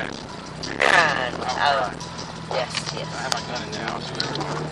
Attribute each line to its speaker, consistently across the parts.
Speaker 1: Yes, yes.
Speaker 2: I have my gun in there. I'll shoot everyone.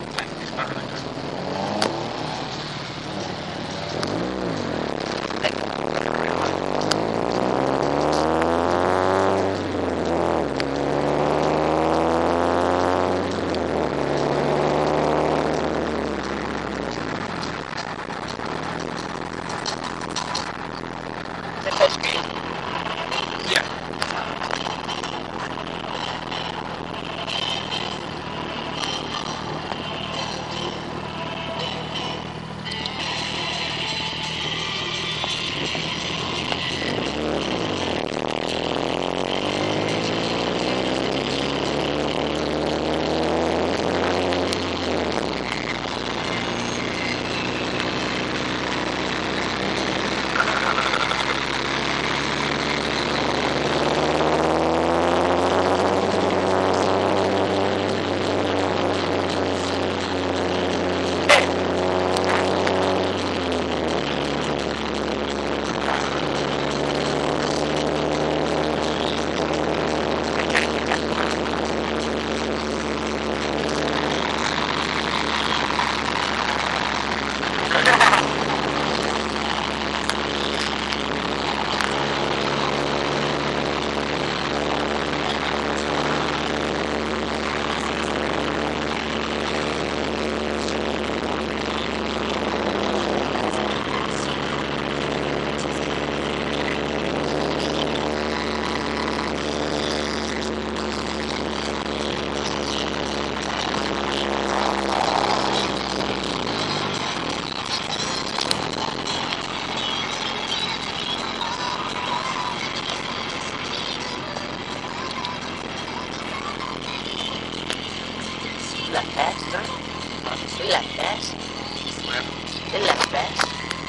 Speaker 1: Left fast, no? We left fast.
Speaker 2: Whatever.
Speaker 1: They left fast.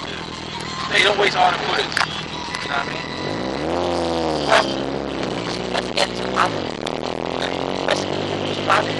Speaker 2: Yeah. They don't waste all the bullets. You know what I mean?
Speaker 1: Well, that's the problem. What's the problem?